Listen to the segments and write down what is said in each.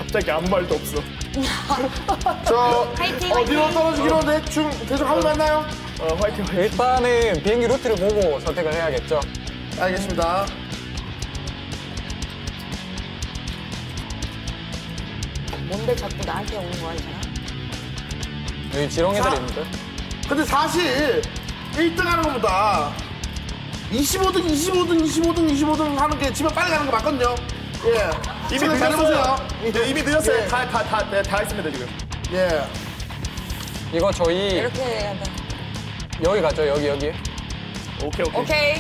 갑자기 아무 말도 없어. 저 화이팅, 어디로 화이팅. 떨어지기로 대충 하고 갔나요? 화이팅. 일단은 비행기 루트를 보고 선택을 해야겠죠. 알겠습니다. 뭔데 자꾸 나한테 오는 거야, 이잖아. 여기 지렁이 애들 자. 있는데. 근데 사실 1등 하는 것보다 25등 하는 게 집에 빨리 가는 거 맞거든요. 예. 이미 생각 잘 늦었어요. 해보세요. 네, 이미 늦었어요. 예. 다 했습니다 지금. 예. 이거 저희 이렇게 해야 돼. 여기 가죠. 여기. 오케이. 오케이.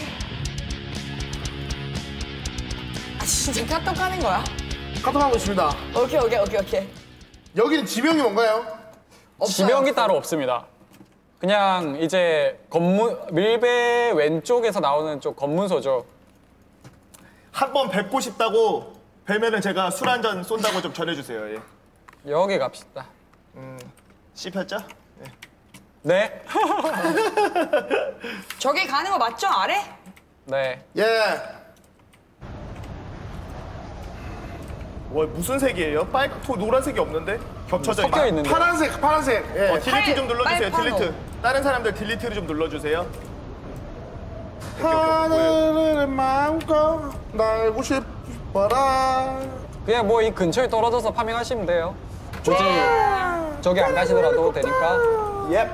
아, 진짜 카톡 하는 거야? 카톡하고 있습니다. 오케이. 여기는 지명이 뭔가요? 없어요. 지명이 따로 없습니다. 그냥 이제 밀배 왼쪽에서 나오는 쪽 검문소죠. 한번 뵙고 싶다고 뵈면은 제가 술 한 잔 쏜다고 좀 전해주세요. 예. 여기 갑시다. 씹혔죠? 네. 네. 저기 가는 거 맞죠? 아래? 네. 예. 와 무슨 색이에요? 빨간, 노란색이 없는데? 겹쳐져 섞여 있나? 있는데. 파란색. 예. 딜리트 좀 눌러주세요. 빨판호. 딜리트. 다른 사람들 딜리트를 좀 눌러주세요. 하늘을 마음껏 날고 싶어라. 그냥 뭐 이 근처에 떨어져서 파밍하시면 돼요. 굳이 저기 안 가시더라도 되니까. 예.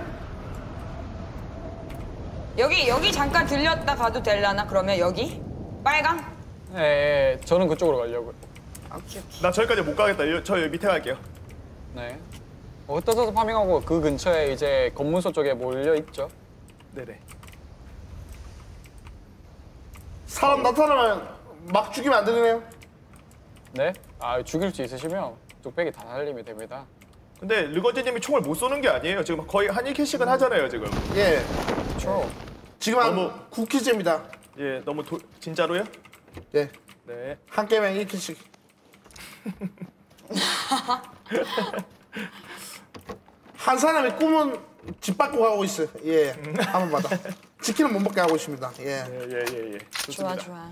여기 잠깐 들렸다 가도 되려나? 그러면 여기? 빨강? 네, 저는 그쪽으로 가려고요. 오케이. 나 저기까지 못 가겠다. 저 여기 밑에 갈게요. 네. 흩어져서 파밍하고 그 근처에 이제 검문소 쪽에 몰려 있죠. 네네. 사람 나타나면 막 죽이면 안 되네요. 네. 아, 죽일 수 있으시면 뚝배기 다 살리면 됩니다. 근데 르거지님이 총을 못 쏘는 게 아니에요. 지금 거의 한 1킬씩은 하잖아요, 지금. 예. 그렇죠. 지금 한 너무- 9킬째입니다. 예, 너무 진짜로요? 예. 네. 한 게임에 1킬씩. 한 사람의 꿈은 집 밖으로 가고 있어요. 예. 한번 받아. 치킨은 못 먹게 하고 있습니다. 예. 예. 좋습니다. 좋아.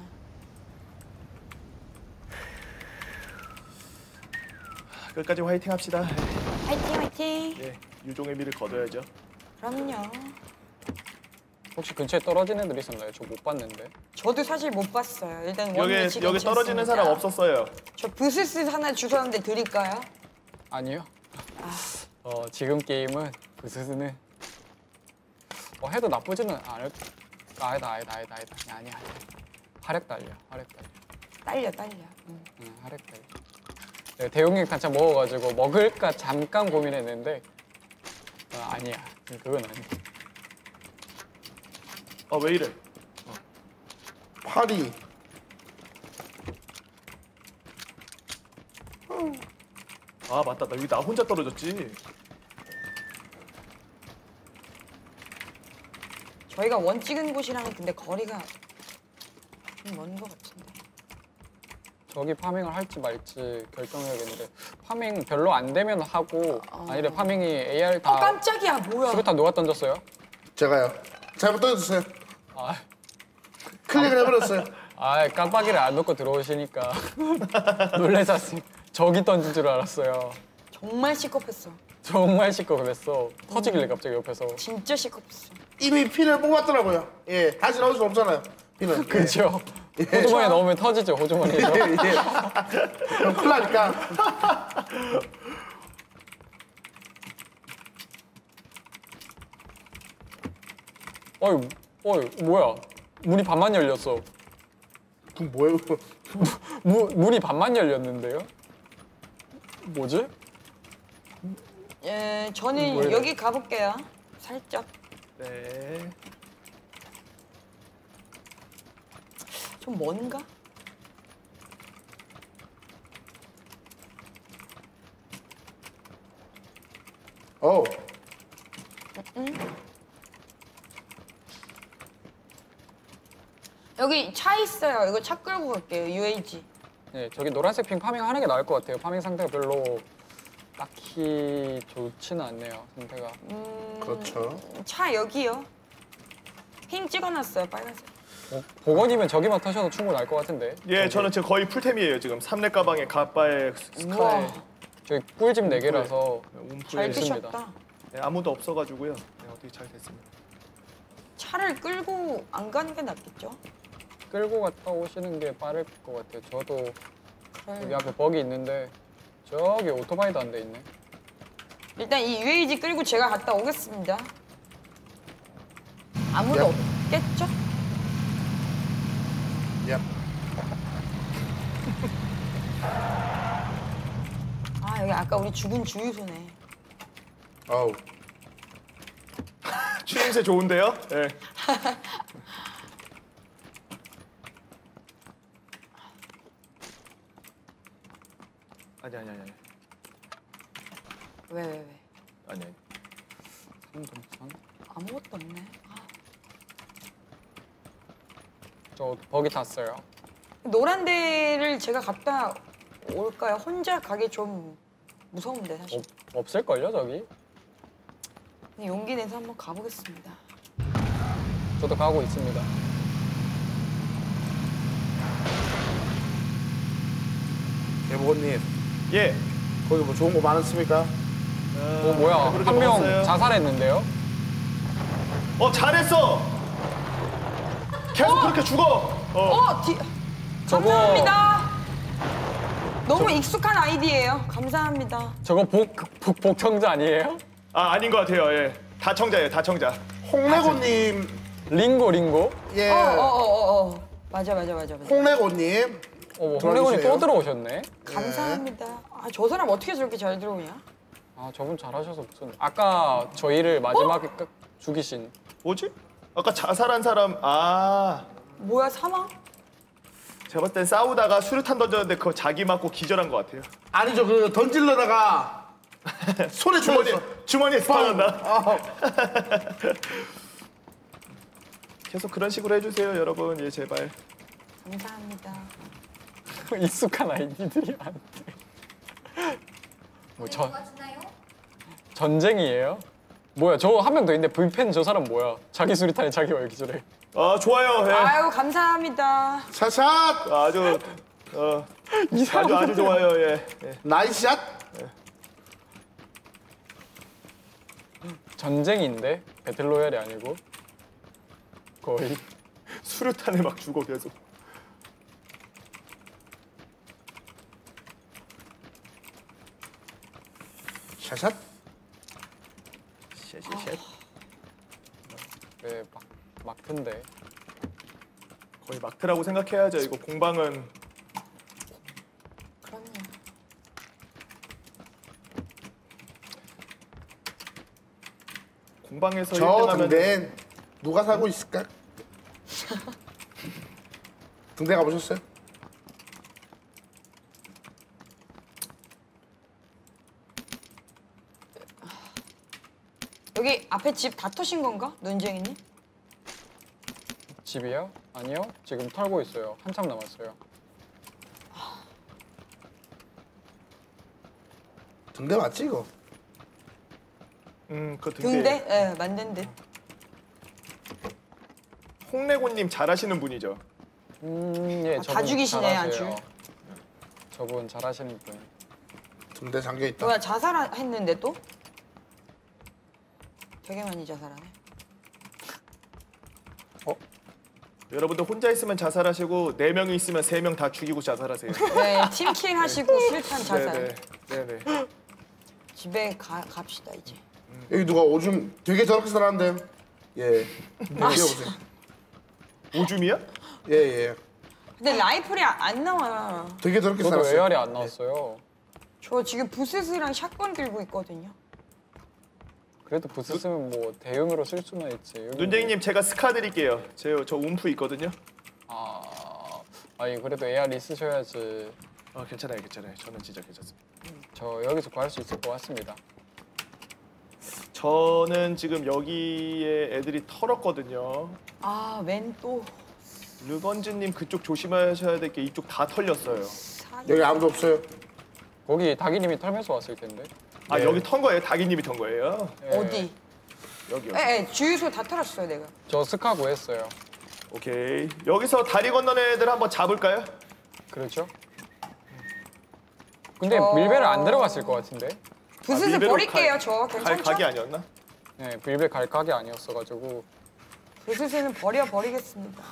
끝까지 화이팅 합시다. 화이팅. 예, 유종의 미를 거둬야죠. 그럼요. 혹시 근처에 떨어진 애들 있었나요? 저 못 봤는데. 저도 사실 못 봤어요. 일단 원래 여기 떨어지는 사람 없었어요. 저 부스스 하나 주셨는데 드릴까요? 아니요. 지금 게임은 그 스스는 해도 나쁘지는 않을. 아니다. 아니야. 화력 달려. 딸려. 화력 달려. 네, 대용량 탄창 먹어가지고 먹을까 잠깐 고민했는데 아니야. 그건 아니야. 왜 이래? 파리. 아 맞다. 나 여기 나 혼자 떨어졌지. 저희가 원 찍은 곳이랑은 근데 거리가 좀 먼 것 같은데. 저기 파밍을 할지 말지 결정해야겠는데 파밍 별로 안 되면 하고 아니래 파밍이 AR 다 깜짝이야. 뭐야. 수류탄 누가 던졌어요? 제가요. 잘못 던졌어요. 아, 클릭을 해버렸어요. 깜빡이를 안 놓고 들어오시니까 놀라셨어요. 저기 던진 줄 알았어요. 정말 시겁했어. 정말 시끄럽겠어. 터지길래 갑자기 옆에서. 진짜 시겁했어. 이미 핀을 뽑았더라고요. 예. 다시 넣을 수 없잖아요. 핀은. 그렇죠. 호주머니에 넣으면 터지죠, 호주머니에서. 예. 그럼 큰일 나니까. 어이, 뭐야. 문이 반만 열렸어. 그 뭐예요? 문이 반만 열렸는데요? 뭐지? 예, 저는 뭐예요? 여기 가볼게요. 살짝. 네. 좀 먼가? 어. 여기 차 있어요. 이거 차 끌고 갈게요. UAG. 네, 저기 노란색 핑 파밍 하는 게 나을 것 같아요. 파밍 상태가 별로 딱히 좋지는 않네요, 상태가. 그렇죠. 차 여기요. 핑 찍어놨어요. 빨간색. 복원이면 저기만 터셔도 충분할 것 같은데. 예, 저는 지금 거의 풀템이에요. 지금 삼렙 가방에 가빠에 스카에. 우와. 저희 꿀집 4개라서 움프에 잘 있습니다. 드셨다. 네, 아무도 없어가지고요. 네, 어떻게 잘 됐습니다. 차를 끌고 안 가는 게 낫겠죠? 끌고 갔다 오시는 게 빠를 것 같아요. 저도 여기 그래. 앞에 버기 있는데 저기 오토바이도 안 돼 있네. 일단 이 UAG 끌고 제가 갔다 오겠습니다. 아무도 야. 없겠죠? 야. 아 여기 아까 우리 죽은 주유소네. 어우. 추임새 좋은데요? 네. 아니. 왜? 아니. 삼동산? 아무것도 없네. 아, 저 버기 탔어요. 노란 데를 제가 갔다 올까요? 혼자 가기 좀 무서운데 사실. 없을걸요 저기? 그냥 용기 내서 한번 가보겠습니다. 저도 가고 있습니다. 개보건님 예. 거기 뭐 좋은 거 많습니까? 뭐야 배부르게 한 명 먹었어요. 자살했는데요? 잘했어. 계속 그렇게 죽어. 저거- 감사합니다. 너무 익숙한 아이디예요. 감사합니다. 저거 복청자 아니에요? 아닌 것 같아요. 예. 다청자예요. 다청자. 홍래고님 링고? 예. 맞아. 홍래고님 홍래군이 들어와주세요. 또 들어오셨네? 감사합니다. 아, 저 사람 어떻게 저렇게 잘 들어오냐? 아 저분 잘하셔서 무슨 아까 저희를 마지막에 죽이신 뭐지? 아까 자살한 사람 뭐야 사망? 제가 봤을 땐 싸우다가 수류탄 던졌는데 그거 자기 맞고 기절한 것 같아요. 아니죠 그 던질러다가 손에 죽었어. 주머니에 스파는다. 아, 계속 그런 식으로 해주세요, 여러분. 예, 제발. 감사합니다. 익숙한 아이디들이 안 돼. 전쟁이에요? 뭐야 저 한 명 더 있는데 불펜 저 사람 뭐야? 자기 수리탄에 자기가 왜 기절해? 좋아요. 예. 아유 감사합니다. 샷샷 아주 아주 좋아요. 예. 나이스샷. 전쟁인데 배틀로얄이 아니고 거의 수류탄에 막 죽어 계속. 샷샷. 쉣. 왜 막던데. 거의 막트라고 생각해야죠. 이거 공방은 그럼요. 공방에서 저 1등하면 등대엔 누가 살고 있을까? 등대 가보셨어요? 여기 앞에 집 다 터신 건가? 눈쟁이님? 집이요? 아니요. 지금 털고 있어요. 한참 남았어요. 등대 맞지 이거? 그 등대? 예, 만든 듯. 홍래곤님 잘하시는 분이죠. 예, 다 저분 죽이시네, 잘하세요. 아주. 저분 잘하시는 분. 등대 잠겨 있다. 뭐야 자살했는데 또? 되게 많이 자살하네. 여러분들 혼자 있으면 자살하시고 4명이 있으면 3명 다 죽이고 자살하세요. 네, 팀킬 하시고 수류탄 자살. 네네. 집에 갑시다 이제. 여기 누가 오줌 되게 저렇게 살았는데. 예. 보세요. 오줌이야? 예. 근데 라이플이 안 나와요. 되게 저렇게 저도 살았어요. AR이 안 나왔어요. 저 지금 부스스랑 샷건 들고 있거든요. 그래도 부스 쓰면 뭐 대용으로 쓸 수는 있지. 여기 눈쟁이님 제가 스카 드릴게요. 저 움프 있거든요. 아니 그래도 AR 있으셔야지. 괜찮아요. 저는 진짜 괜찮습니다. 저 여기서 구할 수 있을 것 같습니다. 저는 지금 여기에 애들이 털었거든요. 웬 또. 르번즈님 그쪽 조심하셔야 될 게 이쪽 다 털렸어요. 여기 아무도 없어요. 거기 다기님이 털면서 왔을 텐데. 네. 여기 턴 거예요? 다기님이 턴 거예요? 예. 어디? 여기요. 주유소 다 털었어요 내가. 저 스카 구했어요. 오케이. 여기서 다리 건너는 애들 한번 잡을까요? 그렇죠? 근데 밀배를 안 들어갔을 것 같은데. 부스스 밀배로 버릴게요, 저. 갈 괜찮죠? 각이 아니었나? 네, 밀배 갈 각이 아니었어가지고. 부스스는 버리겠습니다.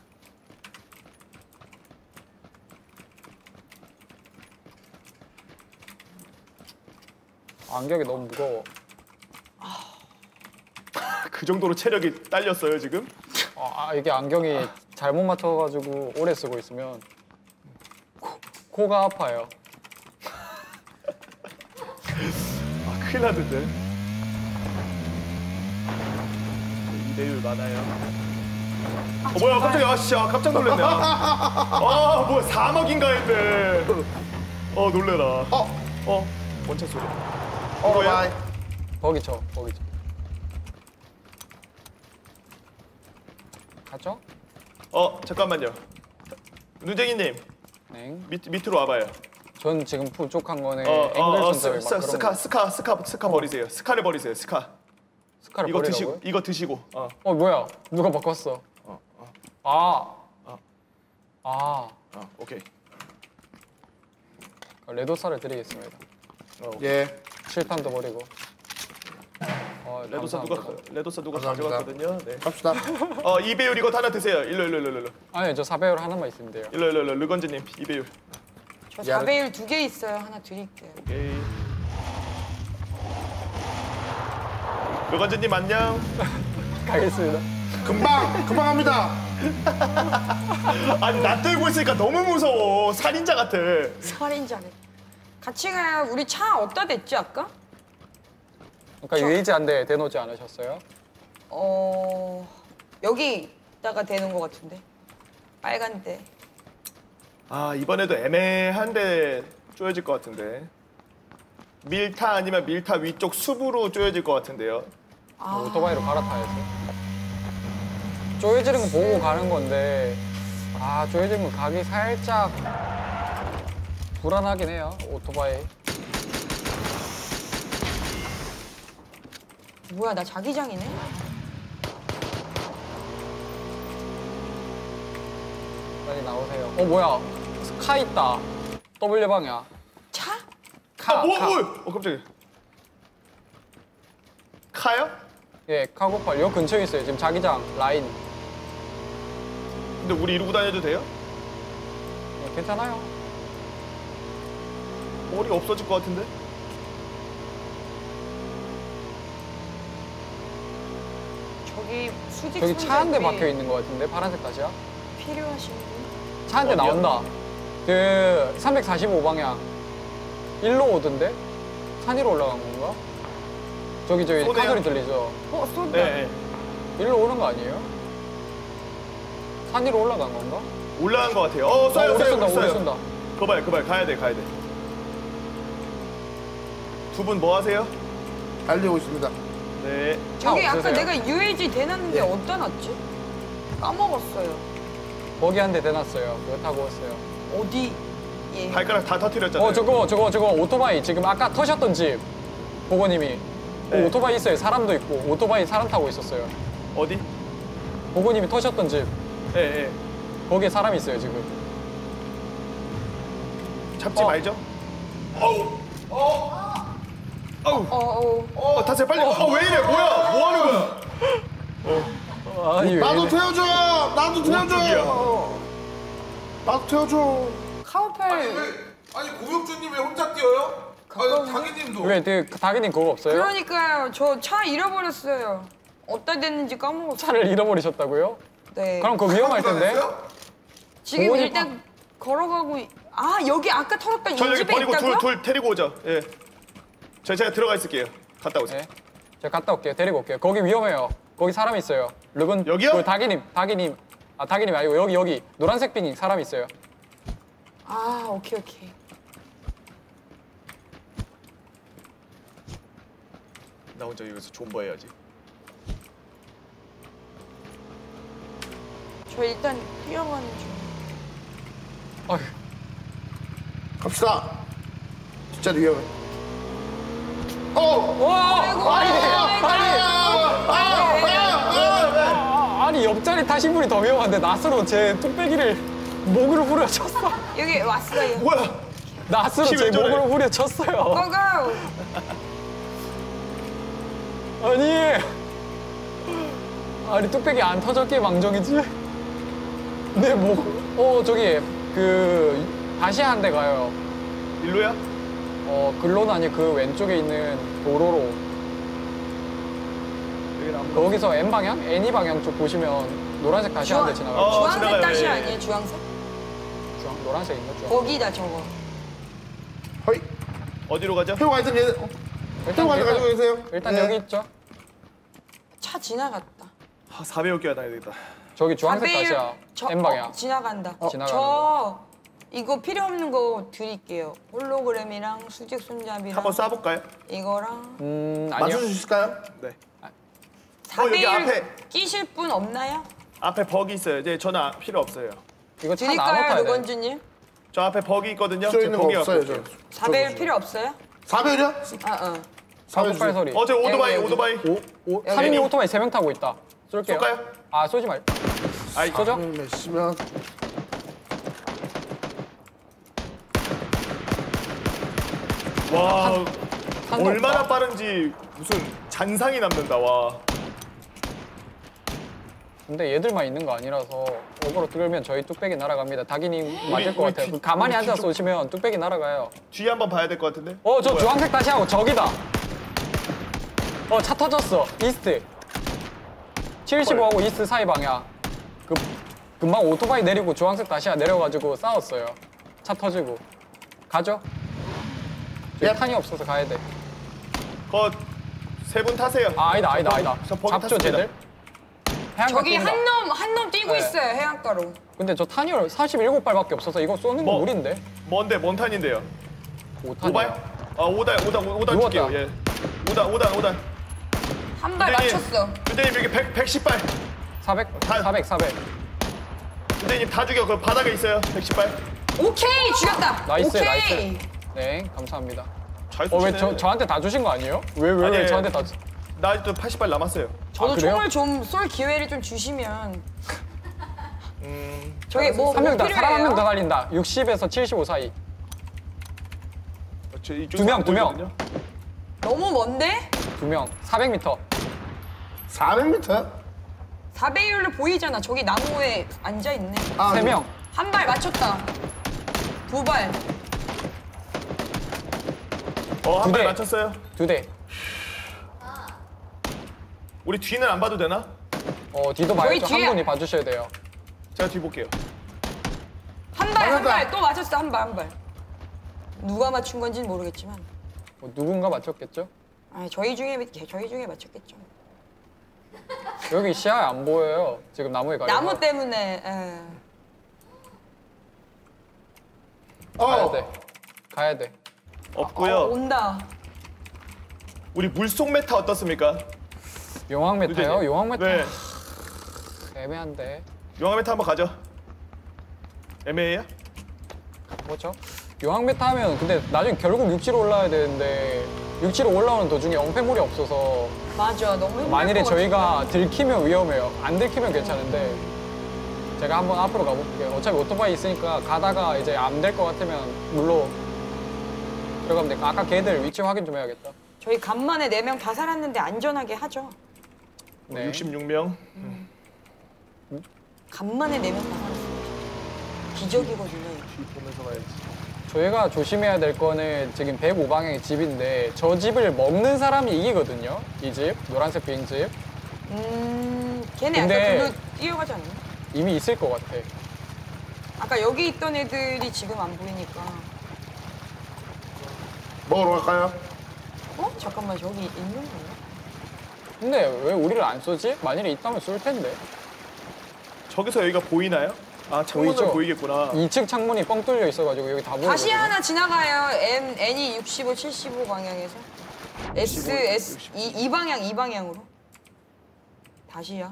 안경이 너무 무거워. 그 정도로 체력이 딸렸어요 지금? 이게 안경이 잘못 맞춰가지고 오래 쓰고 있으면 코가 아파요. 큰일 났는데. 2대1 많아요. 뭐야 깜짝이야. 깜짝 놀랐네. 뭐야 사막인가 했네. 놀래라. 원차 소리. 바이. 거기 쳐. 갔죠? 잠깐만요. 눈쟁이님 네. 밑으로 와봐요. 전 지금 부족한 거는 앵글 손잡이 막 그런 거. 스카 버리세요. 스카를 버리세요. 스카를 버리라고요? 이거 드시고. 뭐야? 누가 바꿨어? 오케이. 레도사를 드리겠습니다. 예. 7탄도 버리고. 레도사 누가 감사합니다. 가져갔거든요. 네. 갑시다. 2배율 이거 하나 드세요. 일로. 아니 저 4배율 하나만 있으면 돼요. 일로 르건즈님 2배율. 저 4배율 2개 있어요. 하나 드릴게요. 오케이. 르건즈님 안녕. 가겠습니다. 금방 합니다. 아니 나 들고 있으니까 너무 무서워. 살인자 같아. 살인자네. 같이 가요. 우리 차 어디다 댔지 아까? 그러니까 유이지 한 대 대놓지 않으셨어요? 여기다가 대는 것 같은데. 빨간 데. 이번에도 애매한데 쪼여질 것 같은데. 밀타 아니면 밀타 위쪽 숲으로 쪼여질 것 같은데요. 오토바이로 갈아타야지. 쪼여지는 거 보고 가는 건데 쪼여지면 가기 살짝 불안하긴 해요. 오토바이. 뭐야, 나 자기장이네? 빨리 나오세요. 뭐야? 카 있다. W 방향. 차? 카. 깜짝이야. 카요? 예, 카고팔. 요 근처에 있어요. 지금 자기장 라인. 근데 우리 이러고 다녀도 돼요? 괜찮아요. 머리 없어질 것 같은데? 저기 수직 저기 차 한 대 손잡이 박혀 있는 것 같은데 파란색 다시야? 필요하신 분? 차 한 대 어디야? 나온다. 그 345 방향. 일로 오던데? 산 위로 올라간 건가? 저기 쏘네요. 카 소리 들리죠? 쏜다. 네. 일로 오는 거 아니에요? 산 위로 올라간 건가? 올라간 것 같아요. 쏴요, 오래 쏴요, 쏜다, 오래 쏴요. 쏜다. 그거 봐요. 가야 돼. 두 분 뭐 하세요? 달리고 있습니다. 네. 차 여기 아까 없으세요? 내가 UAG 대놨는데 어디다 놨지? 까먹었어요. 거기 한 대 대놨어요. 그거 타고 왔어요. 어디? 예. 발가락 다 터뜨렸잖아요. 저거 오토바이 지금 아까 터셨던 집 보고님이 네. 오토바이 있어요. 사람도 있고 오토바이 사람 타고 있었어요. 어디? 보고님이 터셨던 집 네. 거기에 사람이 있어요 지금. 잡지 말죠. 타세요 빨리. 왜 이래? 뭐야? 뭐 하는 거야? 아니 왜 나도 이래? 태워줘. 나도 태워줘. 나도 태워줘. 카우팔 아니 고혁주님 왜 혼자 뛰어요? 가까운데? 장희님도. 왜 당연히 그거 없어요? 그러니까요. 저 차 잃어버렸어요. 어디다 댔는지 까먹었어요. 차를 잃어버리셨다고요? 네. 그럼 그거 위험할 텐데. 지금 부모님 일단 걸어가고 여기 아까 털었던 이 저 여기 집에 버리고 있다고요? 둘 데리고 오죠. 예. 제가 들어가 있을게요. 갔다 오세요. 네. 제가 갔다 올게요. 데리고 올게요. 거기 위험해요. 거기 사람 있어요. 르건 여기요? 그 다기님. 다기님 아니고 여기 노란색 빙이 사람 있어요. 오케이. 나 혼자 여기서 존버 해야지. 저 일단 뛰어가는 중. 어휴. 갑시다. 진짜 위험해. 아니 옆자리 타신 분이 더 위험한데 낫으로 제 뚝배기를 목으로 후려쳤어. 여기 왔어요. 뭐야? 낫으로 제 왜 저래? 목을 후려쳤어요. 고고. 아니 뚝배기 안 터졌기에 망정이지? 내 목, 저기 다시 한 대 가요. 일로야? 글로는 아니 그 왼쪽에 있는 도로로. 여기는 안 거기서 N 방향, N2 방향 쪽 보시면 노란색 다시 한 대 지나가요. 주황색 지나가요, 다시 예. 아니에요? 주황색? 노란색 있나? 주황. 거기다 저거. 허이. 어디로 가죠? 태우 가있으면 얘. 태우 가지고 계세요. 일단 네. 여기 있죠. 차 지나갔다. 4배율 껴야 되겠다. 저기 주황색 다시야. N 방향. 지나간다. 지나가는 저 이거 필요 없는 거 드릴게요. 홀로그램이랑 수직 손잡이랑 한번 쏴볼까요? 이거랑 아니요. 맞춰주실까요? 네. 4배율 앞에. 끼실 분 없나요? 앞에 버기 있어요. 이제 저는 필요 없어요. 이거 차 나눠 드릴까요, 타야 돼. 노건주님? 저 앞에 버기 있거든요. 저 제 있는 거 버기 없어요, 갖고 올게요. 4배율 필요 없어요? 4배율이요? 아, 498 소리. 저 오토바이, 여기. 오토바이. 3인 오토바이 3명 타고 있다. 쏠게요. 쏠까요? 아, 쏘지 말. 아이, 쏘죠? 몇시면 와, 산도 얼마나 없다. 빠른지 무슨 잔상이 남는다. 와. 근데 얘들만 있는 거 아니라서 어그로 끌면 저희 뚝배기 날아갑니다. 닭이님 맞을 것 우리 같아요. 뒤- 가만히 우리 앉아 뒤쪽- 쏘시면 뚝배기 날아가요. 뒤에 한번 봐야 될 것 같은데. 저 뭐야? 주황색 다시 하고 저기다. 차 터졌어. 이스트. 75하고 이스트 사이 방향. 금방 오토바이 내리고 주황색 다시야 내려가지고 싸웠어요. 차 터지고. 가죠? 예. 탄이 없어서 가야 돼. 세 분 타세요. 아니다. 저 버기 잡죠, 탔습니다. 쟤들? 해안가 저기 뛴다. 한 놈 뛰고 네. 있어요, 해안가로. 근데 저 탄이 47발밖에 없어서 이거 쏘는 거 뭐? 무리인데? 뭔 탄인데요? 5탄이야. 오발? 아, 5단 누웠다. 줄게요. 예. 5단. 한 발 맞췄어. 근데님 여기 110발. 400, 탄. 400. 근데님 다 죽여. 그 바닥에 있어요. 110발. 오케이, 죽였다. 나이스, 오케이. 나이스. 네, 감사합니다. 잘 왜 쏘시네. 저한테 다 주신 거 아니에요? 왜 아니에요. 저한테 다 주... 나 아직도 80발 남았어요. 저도 그래요? 총을 좀 쏠 기회를 좀 주시면. 저기 뭐 한 명 더, 사람 한 명 더 필요해요? 달린다. 60에서 75 사이. 저 이쪽에서 두 명, 안 두 명. 보이거든요. 너무 먼데? 2명. 400m. 400m? 4배율로 보이잖아. 저기 나무에 앉아 있네. 아, 3명. 한 발 맞췄다. 두 발. 한 두 발 대. 맞췄어요. 2대. 우리 뒤는 안 봐도 되나? 뒤도 저희 봐야죠. 한 뒤에- 분이 봐주셔야 돼요. 제가 뒤 볼게요. 한 발, 한 맞았다. 발. 또 맞췄어, 한 발, 한 발. 누가 맞춘 건지는 모르겠지만. 누군가 맞췄겠죠? 아니, 저희 중에 맞췄겠죠. 여기 시야에 안 보여요. 지금 나무에 가려서. 나무 때문에. 에. 가야 돼. 가야 돼. 없고요. 온다. 우리 물속 메타 어떻습니까? 용왕 메타요? 유재님. 용왕 메타 네. 애매한데. 용암 메타 한번 가죠. 애매해요? 뭐죠? 용왕 메타 하면 근데 나중에 결국 육지로 올라야 되는데 육지로 올라오는 도중에 엉패물이 없어서 맞아, 너무 힘들 만일에 것 저희가 들키면 위험해요. 안 들키면 괜찮은데 제가 한번 앞으로 가볼게요. 어차피 오토바이 있으니까 가다가 이제 안 될 것 같으면 물로 들어가면 돼. 아까 걔들 위치 확인 좀 해야겠다. 저희 간만에 4명 다 살았는데 안전하게 하죠. 네. 66명. 간만에 4명 다 살았어요. 기적이거든요. 뒤 보면서 가야지. 저희가 조심해야 될 거는 지금 105방향의 집인데 저 집을 먹는 사람이 이기거든요. 이 집, 노란색 비행집. 걔네 근데- 아까 글로 뛰어가지 않나? 이미 있을 것 같아. 아까 여기 있던 애들이 지금 안 보이니까. 먹으러 갈까요? 잠깐만, 저기 있는 거야? 근데 왜 우리를 안 쏘지? 만일에 있다면 쏠 텐데. 저기서 여기가 보이나요? 아, 창문으로 보이죠? 보이겠구나. 2층 창문이 뻥 뚫려 있어가지고 여기 다 보이거든요. 다시 하나 지나가요. N이 65, 75 방향에서. 이 방향으로. 다시야.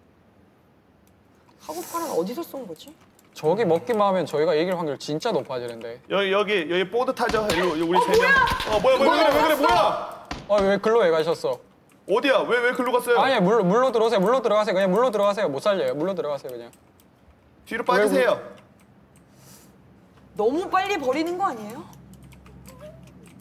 카고파는 어디서 쏜 거지? 저기 먹기만 하면 저희가 이길 확률 진짜 높아지는데. 여기 보드 타죠. 우리 세 명. 뭐야? 왜 그래? 뭐야? 왜 글로 왜 가셨어? 어디야? 왜 글로 갔어요? 아니 물로 들어오세요. 물로 들어가세요. 그냥 물로 들어가세요. 못 살려요. 물로 들어가세요 그냥. 뒤로 빠지세요. 너무 빨리 버리는 거 아니에요?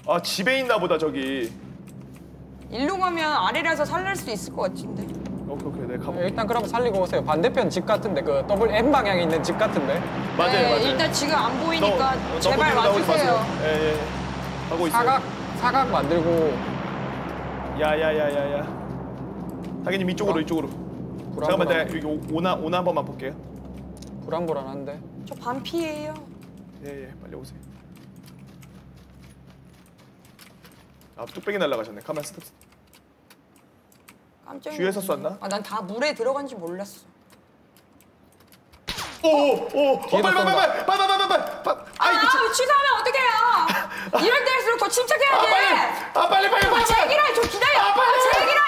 아 집에 있나 보다 저기. 일로 가면 아래라서 살릴 수 있을 것 같은데. 오케이 네 가볼게. 일단 그럼 살리고 오세요. 반대편 집 같은데 그 더블 M 방향에 있는 집 같은데. 맞아요 네, 맞아요. 일단 지금 안 보이니까 제발 너무 나오지 와주세요. 마세요. 예. 하고 있어요. 사각 만들고 야야야야야. 하기님 이쪽으로 이쪽으로. 잠깐만 내가 여기 오나 한 번만 볼게요. 불안불안한데. 저 반피예요. 예 빨리 오세요. 아 뚝배기 날라가셨네. 가만 스톱. 깜짝 뒤에서 놀랐네. 쐈나? 아, 난 다 물에 들어간지 몰랐어. 오오 뒤에다 쏜다. 빨리. 아, 취소하면 어떡해요? 이럴 때일수록 더 침착해야 돼. 빨리. 제 얘기를 좀 기다려. 제 얘기를.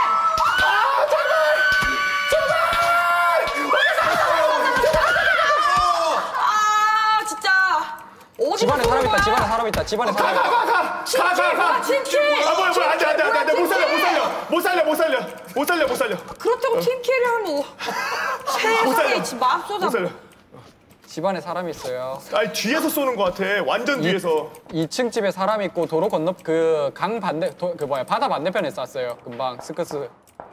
아, 진짜. 어디서 집안에 사람 쏘는 있다. 거야? 집안에 사람 있다. 집안에 사람 있다. 가. 팀킬. 아 뭐야 안돼 못 살려. 그렇다고 팀킬을 하면 세상에 지금 맙소사. 못 살려. 집안에 사람이 있어요. 아니 뒤에서 쏘는 것 같아. 완전 뒤에서. 2층 집에 사람 있고 도로 건너 그 강 반대 바다 반대편에 쐈어요. 금방 스커스.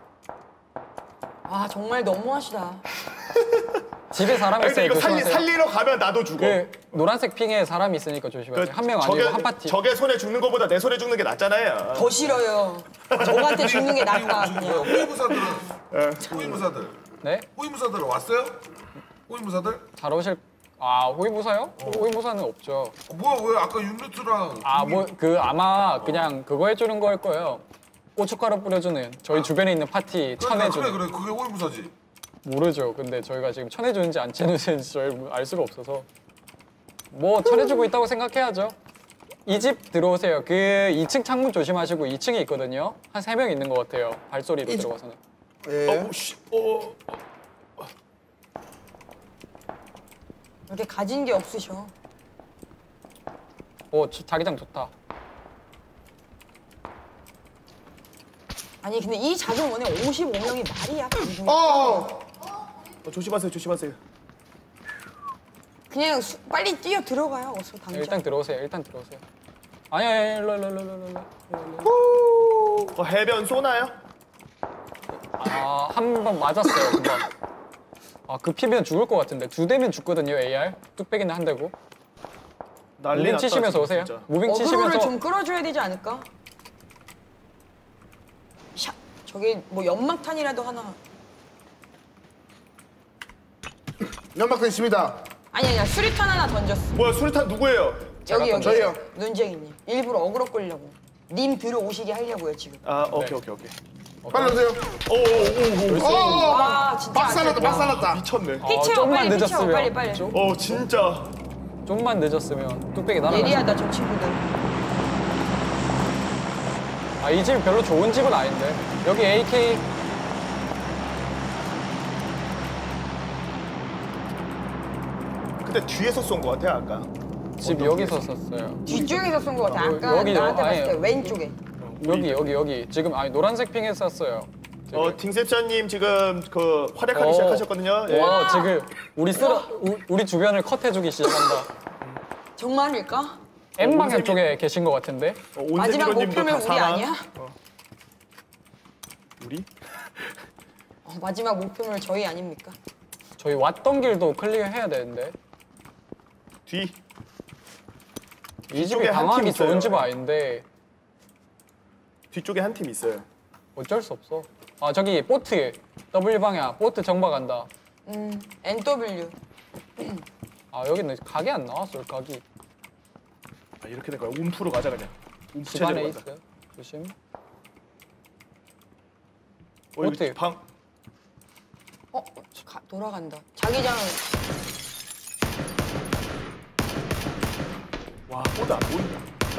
아, 정말 너무하시다. 집에 사람 아니, 근데 있어요. 이거 조심하세요. 살리러 가면 나도 죽어. 그 노란색 핑에 사람이 있으니까 조심하세요. 한 명 아니고 한 파티. 저게 손에 죽는 거보다 내 손에 죽는 게 낫잖아요. 더 싫어요. 저한테 죽는 게 낫다 그냥. 호위무사들은 예. 호위무사들 네? 호위무사들 왔어요? 호위무사들? 잘 오실. 아 호위무사요? 호위무사는 없죠. 뭐야 왜 아까 윤루트랑 아 뭐 그 아마 그냥 그거 해주는 거일 거예요. 고춧가루 뿌려주는 저희 주변에 있는 파티 천해주는. 그래 그게 호위무사지. 모르죠. 근데 저희가 지금 천해주는지 안 천해주는지 저희 알 수가 없어서 뭐 천해주고 있다고 생각해야죠. 이 집 들어오세요. 그 2층 창문 조심하시고 2층에 있거든요. 한 3명 있는 것 같아요. 발소리로 들어가서는. 예. 이렇게 가진 게 없으셔. 자기장 좋다. 아니 근데 이 작은 원에 55명이 말이야? 조심하세요. 그냥 빨리 뛰어 들어가요. 어서 당장. 일단 들어오세요. 아니 일로. 해변 쏘나요? 아, 한 번 맞았어요, 금방. 아, 그 피면 죽을 것 같은데. 2대면 죽거든요, AR. 뚝배기는 한 대고. 난리 무빙 났다, 치시면서 지금 오세요. 진짜. 무빙 어그로를 치시면서. 좀 끌어줘야 되지 않을까? 샤, 저기 뭐 연막탄이라도 하나. 연막탄 있습니다. 아니야 수리탄 하나 던졌어. 뭐야 수리탄 누구예요? 여기 저희요. 눈쟁이님 일부러 어그로 끌려고. 님 들어오시게 하려고요 지금. 아 오케이. 빨리 오세요. 와 진짜 안 박살났다, 됐다. 박살났다. 미쳤네. 피치워 좀만 빨리 피치워 늦었으면. 빨리. 진짜. 좀만 늦었으면 뚝배기 날아갔어. 예리하다 저 친구들. 아, 이 집 별로 좋은 집은 아닌데. 여기 AK. 근데 뒤에서 쏜 것 같아 아까. 집 여기서 썼어요. 뒤쪽에서 쏜 거 같아. 아까 여기, 나한테 봤을 때 아니, 왼쪽에. 여기. 지금 노란색 핑에 썼어요. 딩셉션님 지금 그 활약하기 시작하셨거든요. 예. 지금 우리 주변을 컷해주기 시작한다. 정말일까? M 방향 쪽에 계신 것 같은데. 마지막 온세미로님도 목표는 다 우리 사망. 아니야? 우리? 마지막 목표는 저희 아닙니까? 저희 왔던 길도 클리어해야 되는데. 뒤. 이 집이 뒤쪽에 한 방황이 팀 있어요. 좋은 집 아닌데 뒤쪽에 한 팀 있어요. 어쩔 수 없어. 아 저기 보트 W 방향 보트 정박한다. NW. 아 여기는 각이 안 나왔어 각이. 아, 이렇게 된 거야. 움프로 가자 그냥. 움프 집 안에 체제로 가자. 있어요. 조심. 여기 어때? 방. 돌아간다. 자기장 와 보다 안 보인다.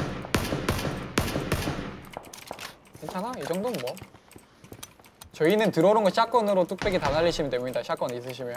괜찮아 이 정도는 뭐. 저희는 들어오는 거 샷건으로 뚝배기 다 날리시면 됩니다. 샷건 있으시면.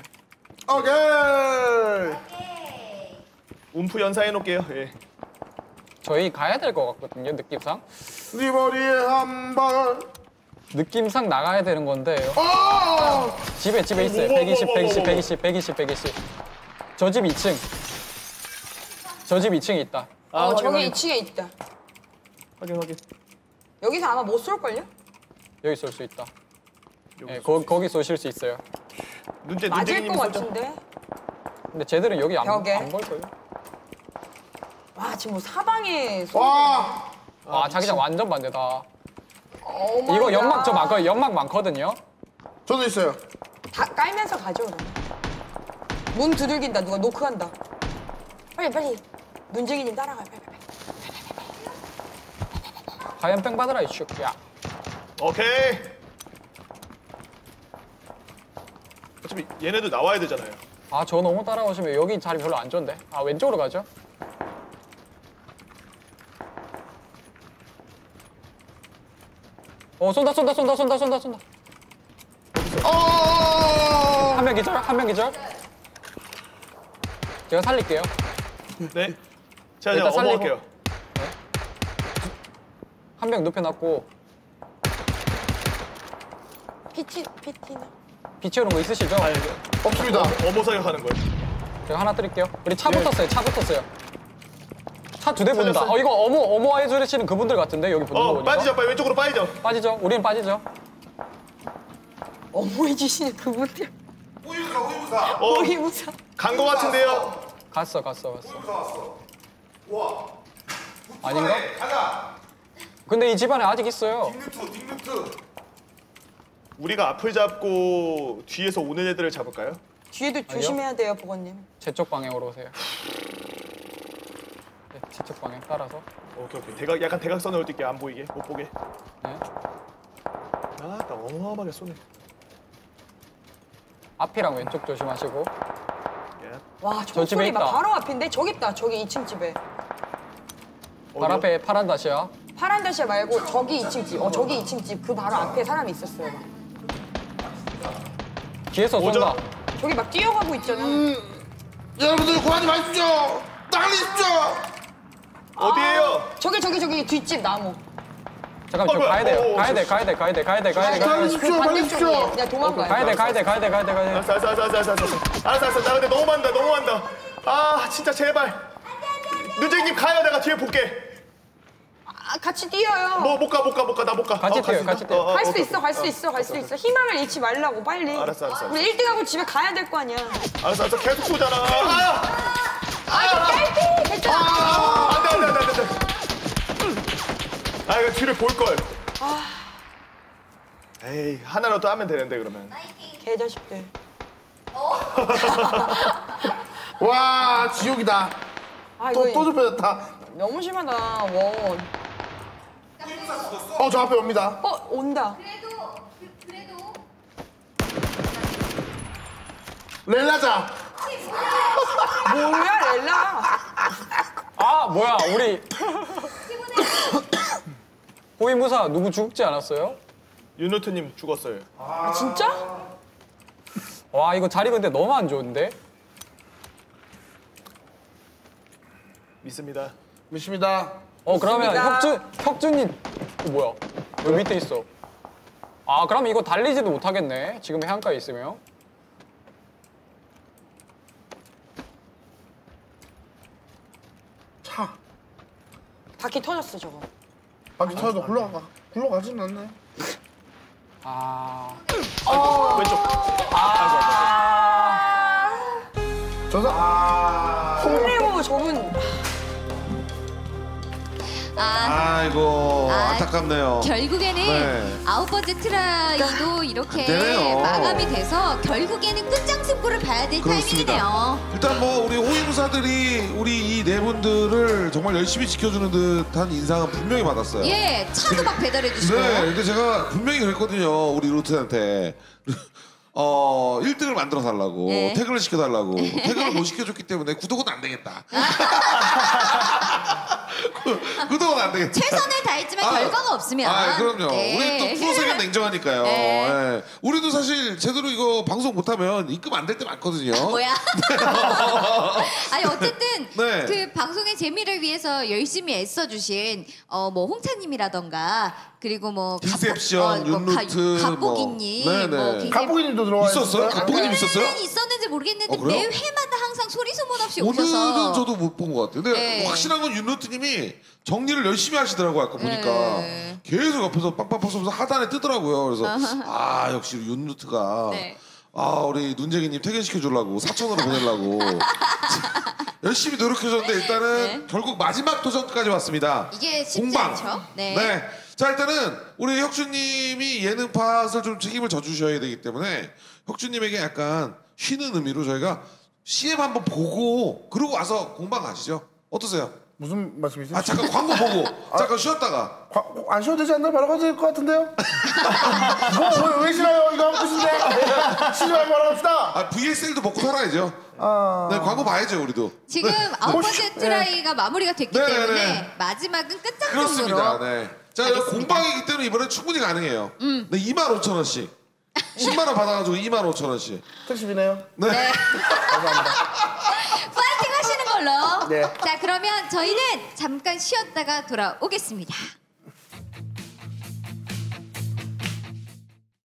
오케이. 움프 연사해 놓을게요. 예. 저희 가야 될 것 같거든요 느낌상. 네 머리에 한 발. 느낌상 나가야 되는 건데. 집에 있어요. 120. 저 집 2층. 저 집 2층에 있다. 아, 저기 확인. 2층에 있다. 확인. 여기서 아마 못 쏠걸요? 여기 쏠 수 있다. 여기 예, 거기 쏘실 수 있어요. 눈재 맞을 눈재기님 것 쏘죠. 같은데. 근데 쟤들은 여기 벽에. 안 볼 거예요. 와 지금 뭐 사방에 쏘. 와. 아, 자기장 완전 반대다. 어머, 이거 야. 연막 저 많거든요. 연막 많거든요. 저도 있어요. 다 깔면서 가죠. 그럼. 문 두들긴다. 누가 노크한다. 빨리. 눈쟁이님 따라가요. 빨리. 과연 뺑 받으라 이 새끼야. 오케이. 어차피 얘네도 나와야 되잖아요. 아, 저 너무 따라오시면 여기 자리 별로 안 좋은데. 아, 왼쪽으로 가죠. 쏜다. 한 명 기절. 제가 살릴게요. 네. 제가 일단 살리고. 어머할게요. 한 명 눕혀놨고. 피티나. 비 채우는 거 있으시죠? 아니, 없습니다. 어머 사격하는 거예요. 제가 하나 드릴게요. 우리 차 예. 붙었어요. 차 두 대 붙는다. 살렸어요. 이거 어머 해주시는 그분들 같은데 여기 붙는 거 보니까. 빠지죠. 빨리 왼쪽으로 빠지죠. 빠지죠. 우리는 빠지죠. 어머 해주시는 그분들. 호위무사. 어이무사. 간 거 같은데요. 갔어. 호위무사 왔어. 와. 아닌가? 가자. 근데 이 집안에 아직 있어요. 딩루트. 우리가 앞을 잡고 뒤에서 오는 애들을 잡을까요? 뒤에도 조심해야 돼요, 보건님. 제 쪽 방향으로 오세요. 네, 제 쪽 방향 따라서. 오케이. 약간 대각선으로 뛸게. 안 보이게. 못 보게. 네. 나 어마어마하게 쏘네. 앞이랑 왼쪽 조심하시고. 예. 와, 저 집에 총소리 막 있다. 바로 앞인데 저기 있다. 저기 2층 집에. 발 앞에 파란 다시야. 파란 다시아 말고 저기 2층 집. 저기 2층 집. 그 바로 앞에 사람이 있었어요. 막. 뒤에서 오죠? 쏜다. 저기 막 뛰어가고 있잖아. 여러분들 구하지 마십시오. 나가십시오. 어디에요? 저기 뒷집 나무. 잠깐만, 저 뭐야? 가야 돼요. 오, 가야 돼. 가십시오. 그 반대쪽에 가십시오. 그냥 도망가요. 가야 돼. 알았어. 나 근데 너무 많다. 아, 진짜 제발. 눈쟁이님 가요. 내가 뒤에 볼게. 아, 같이 뛰어요. 못 가. 나 못 가. 같이 뛰어요, 같이 뛰어요. 갈 수 있어. 희망을 잃지 말라고 빨리. 알았어. 우리 1등하고 집에 가야 될 거 아니야. 알았어. 계속 쏘잖아. 빨리 됐잖아. 안 돼. 이거 뒤를 볼 걸. 에이, 하나라도 하면 되는데 그러면. 개자식들. 와, 지옥이다. 아 또 이거 좁혀졌다. 너무 심하다. 원. 저 앞에 옵니다. 온다. 그래도 렐라자. 뭐야 렐라. 아, 뭐야. 우리 호위무사 누구 죽지 않았어요? 윤노트님 죽었어요. 아 진짜? 와, 이거 자리 근데 너무 안 좋은데? 믿습니다. 믿습니다. 그러면 좋습니다. 혁준님 뭐야? 여기 밑에 있어. 아, 그럼 이거 달리지도 못하겠네. 지금 해안가에 있으면. 차. 바퀴 터졌어 저거. 바퀴 터져도 굴러가진 않네. 아, 왼쪽. 홈레오 저분 아이고 안타깝네요. 결국에는 네. 9번째 트라이도 이렇게 안 되네요. 마감이 돼서 결국에는 끝장승부를 봐야 될 그렇습니다. 타이밍이네요. 일단 뭐 우리 호위무사들이 우리 이 네 분들을 정말 열심히 지켜주는 듯한 인상은 분명히 받았어요. 예, 차도 막 배달해 주시고. 네, 근데 제가 분명히 그랬거든요. 우리 루트한테. 1등을 만들어 달라고 네. 태그를 시켜달라고 태그를 못 시켜줬기 때문에 구독은 안 되겠다. 구독은 안 되겠다. 최선을 다했지만 결과가 없으면. 그럼요. 네. 우리 또 프로세계는 냉정하니까요. 네. 예. 우리도 사실 제대로 이거 방송 못하면 입금 안 될 때 많거든요. 뭐야? 아니 어쨌든 네. 그 방송의 재미를 위해서 열심히 애써주신 뭐 홍차님이라던가 그리고 뭐 디셉션, 윤루트, 갑보기님, 뭐. 네네. 굉장히 갑보기님도 들어와 있었어요? 갑보기님 있었어요? 는 있었는지 모르겠는데 그래요? 매 회마다 항상 소리 소문 없이 오늘은 오셔서 저도 못 본 것 같아요. 근데 네. 확실한 건 윤루트님이 정리를 열심히 하시더라고요. 아까 보니까 네. 계속 옆에서 빵빵 퍼서 하단에 뜨더라고요. 그래서 아 역시 윤루트가 네. 아 우리 눈쟁이님 퇴근시켜 주려고 사천으로 보내려고 열심히 노력해줬는데 일단은 네. 결국 마지막 도전까지 왔습니다. 이게 쉽지 공방. 않죠. 네. 네. 자 일단은 우리 혁주님이 예능 팟을 좀 책임을 져주셔야 되기 때문에 혁주님에게 약간 쉬는 의미로 저희가 CM 한번 보고 그러고 와서 공방 가시죠. 어떠세요? 무슨 말씀이세요? 아 잠깐 광고 보고 잠깐 쉬었다가 안 쉬어도 되지 않나요? 바로 가도 될 것 같은데요? 왜 싫어요? 이거 하고 싶은데 쉬지 말고 바로 갑시다. 아 VSL도 먹고 살아야죠. 네 광고 봐야죠 우리도. 지금 네. 9번째 트라이가 마무리가 됐기 네, 때문에 네, 네. 마지막은 끝장전으로 그렇습니다. 네. 자 알겠습니다. 공방이기 때문에 이번엔 충분히 가능해요. 네 25,000원씩 10만 원 받아가지고 25,000원씩. 택시비네요. 네. 네. 파이팅 하시는 걸로. 네. 자, 그러면 저희는 잠깐 쉬었다가 돌아오겠습니다.